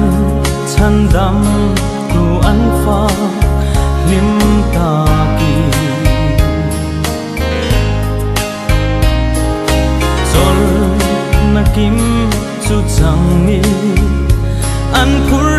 chân đắm tu ăn pha lim ta kỳ sol na kim chu chang ni an phur